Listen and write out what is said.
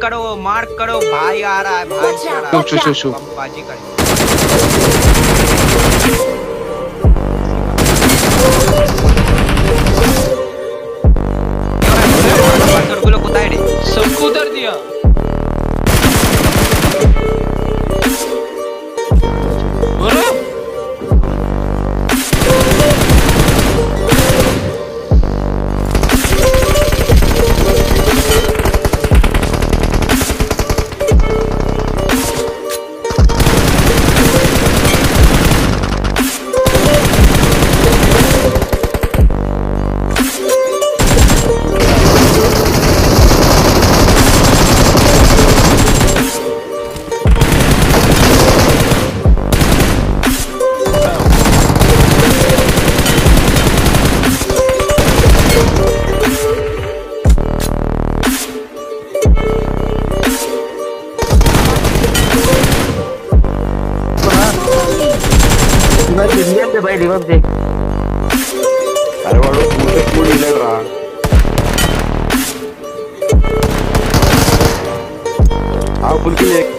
Mark करो भाई आ रहा है भाई आ रहा है शू बाजी कर सबको उतर दिया भाई रिवर्स दे। अरे वालों पूरे पूरी लग रहा आप फुल के लिए